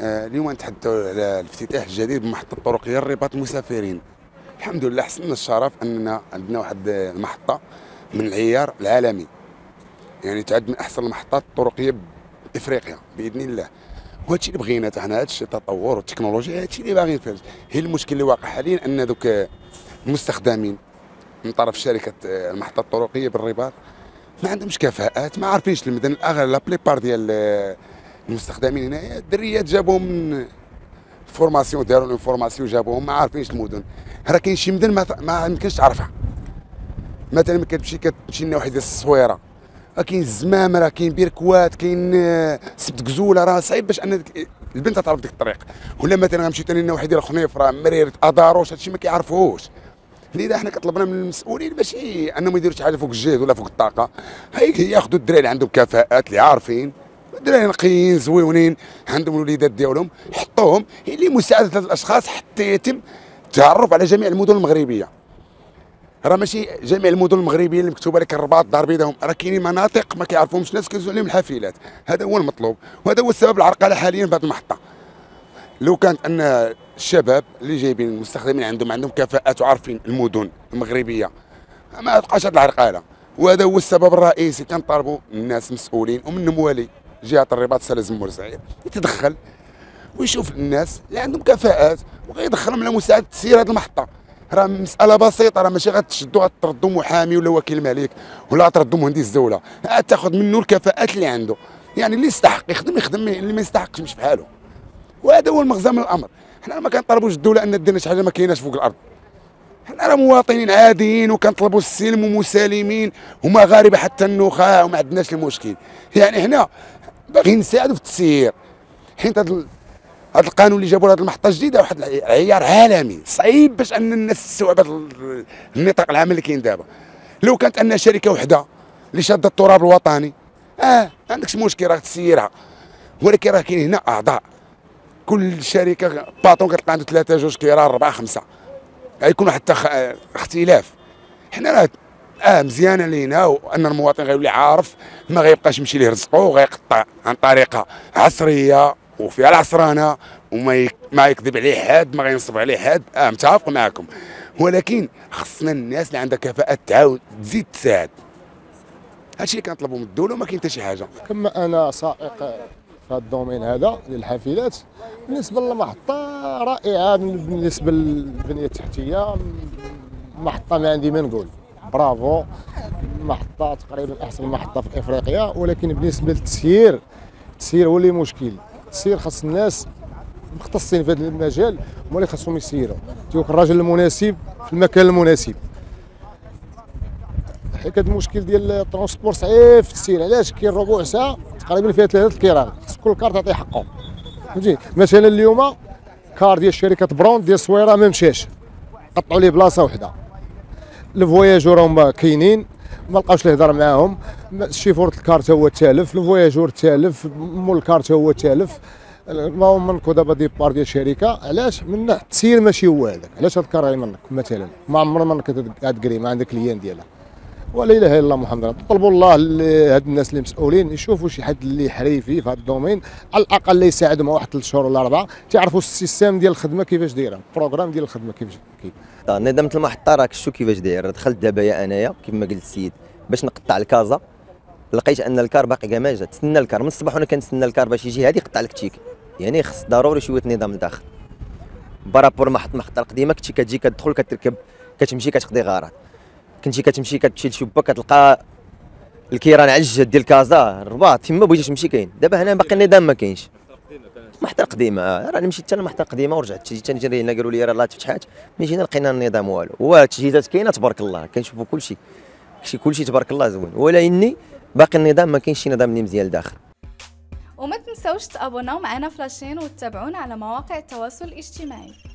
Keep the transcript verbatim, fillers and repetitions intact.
آه، اليوم نتحدثوا على الافتتاح الجديد بمحطة طرقية الرباط المسافرين. الحمد لله حسنا الشرف أننا عندنا واحد المحطة من العيار العالمي، يعني تعد من أحسن المحطات الطرقية بإفريقيا بإذن الله. وهذا الشيء اللي بغينا حنا، هذا الشيء التطور والتكنولوجيا، هذا الشيء اللي باغيين فيه. هي المشكل اللي واقع حاليا أن ذوك المستخدمين من طرف شركة المحطة الطرقية بالرباط ما عندهمش كفاءات، ما عارفينش المدن. الأغلب لا بليبار ديال المستخدمين هنايا الدريات جابوهم من فورماسيون، داروا لهم فورماسيون جابوهم ما عارفينش المدن. راه كاين شي مدن ما, ما يمكنش تعرفها. مثلا كتمشي كتمشي لنا واحد الصويره، راه كاين الزمام، راه كاين بيركوات، كاين سبت كزوله، راه صعيب باش ان البنت تعرف ديك الطريق. ولا مثلا غنمشيو ثاني لنا واحد ديال خنيف، راه مريره اداروش، هادشي ما كيعرفوش. لذا حنا كطلبنا من المسؤولين باش انهم يديروا شي حاجه فوق الجهد ولا فوق الطاقه، هي ياخذوا الدراري اللي عندهم كفاءات اللي عارفين، الدراري نقيين زويونين عندهم الوليدات ديالهم، حطوهم لمساعده هاد الاشخاص حتى يتم التعرف على جميع المدن المغربيه. راه ماشي جميع المدن المغربيه اللي مكتوبه لك الرباط دار بيضاء، راه كاينين مناطق ما كيعرفوهمش الناس، كيزوا عليهم الحافلات. هذا هو المطلوب، وهذا هو السبب العرقله حاليا في هذه المحطه. لو كانت ان الشباب اللي جايبين المستخدمين عندهم عندهم كفاءات وعارفين المدن المغربيه، ما تبقاش هذه العرقله. وهذا هو السبب الرئيسي. كنطالبوا الناس مسؤولين ومنهم والي جهه الرباط سي زمور سعيد يتدخل ويشوف الناس اللي عندهم كفاءات ويدخلهم على مساعده تسيير هذه المحطه. راه مساله بسيطه، راه ماشي غتشدوا غتردوا محامي ولا وكيل ملك ولا غتردوا مهندس دوله، تاخذ منه الكفاءات اللي عنده. يعني اللي يستحق يخدم يخدم، اللي ما يستحقش يمشي بحاله. وهذا هو المغزى من الامر. حنا ما كنطالبوش الدوله ان دير شي حاجه ما كايناش فوق الارض. حنا راه مواطنين عاديين وكنطلبوا السلم ومسالمين ومغاربه حتى النخاع وما عندناش المشكل. يعني حنا باغيين نساعدوا في التسيير، حيت هذا هذا القانون اللي جابوا لهذه المحطه الجديده واحد العيار عالمي، صعيب باش ان الناس تستوعب هذا النطاق العمل اللي كاين دابا. لو كانت ان شركه وحده اللي شاده التراب الوطني، اه ما عندكش مشكل راه تسيرها، ولكن راه كاين هنا اعضاء، كل شركه باطون كتلقى عنده ثلاثه جوج كيران اربعه خمسه، غيكون واحد اختلاف. حنا راه اه مزيانه لينا وان المواطن غيولي عارف، ما غيبقاش يمشي ليه رزقه وغيقطع عن طريقه عصريه وفيها العصرانه وما يك... ما يكذب عليه حد، ما غينصب عليه حد. اه متفق معكم، ولكن خصنا الناس اللي عندها كفاءه تعاون تزيد تساعد. هادشي اللي كنطلبوا من الدوله وما كاين حتى شي حاجه. كما انا سائق في هذا الدومين هذا ديال الحافلات، بالنسبه للمحطه رائعه، بالنسبه للبنيه التحتيه محطه ما عندي ما نقول، برافو. محطه تقريبا احسن محطه في افريقيا، ولكن بالنسبه للتسيير، التسيير هو اللي مشكل. التسيير خاص الناس مختصين في هذا المجال هما اللي خاصهم يسيروا، تيوك الراجل المناسب في المكان المناسب. حيت هذا المشكل ديال الترونسبور صعيب في التسيير. علاش؟ كاين ربع ساعه تقريبا فيها ثلاثه الكيران، خص كل كار تعطيه حقه، فهمتي. مثلا اليوم كار ديال شركه برون ديال الصويره ما مشاش، قطعوا ليه بلاصه وحده. الفواياجور هما كاينين ما لقاوش اللي يهضر معاهم، الشيفور الكار تا هو تالف، الفواياجور تالف، مول الكار تا هو تالف. اللهم منكو دابا ديبار ديال الشركه، علاش؟ من التسيير ماشي هو هذاك. علاش هاد الكار غيمنك مثلا؟ ما عمر منك هاد كريمه عندك اليان ديالها. ولا اله الا الله محمد. نطلبوا الله هاد الناس اللي مسؤولين يشوفوا شي حد اللي حريفي في هذا الدومين، على الاقل يساعدهم واحد ثلاث شهور ولا اربعه، تعرفوا السيستم ديال الخدمه كيفاش دايره، البروغرام ديال الخدمه كيفاش كيف. نظام المحطه راك شتو كيفاش داير. دخلت دابا يا انايا كيف ما قلت السيد باش نقطع الكازا، لقيت ان الكار باقي كاع ما جا. تسنى الكار من الصباح وانا كنتسنى الكار باش يجي هادي يقطع لك تيك. يعني خص ضروري شويه نظام لداخل. بارابور محط المحطه القديمه كنتي كتجي كتدخل كتركب كتمشي كتقضي غارات، كنتي كتمشي كتمشي لشباك كتلقى الكيران على الجهه ديال كازا الرباط فيما بغيتي تمشي كاين. دابا هنا باقي النظام ما كاينش. المحطه القديمه راه مشيت حتى المحطه القديمه ورجعت جيت نجري هنا قالوا لي راه لا تفتحات، ملي جينا لقينا النظام والو. والتجهيزات كاينه تبارك الله، كنشوفوا كلشي كلشي كلشي تبارك الله زوين، ولكن باقي النظام ما كاينش شي نظام اللي مزيان لداخل. وما تنساوش تابوناو معنا في لاشين وتتابعونا على مواقع التواصل الاجتماعي.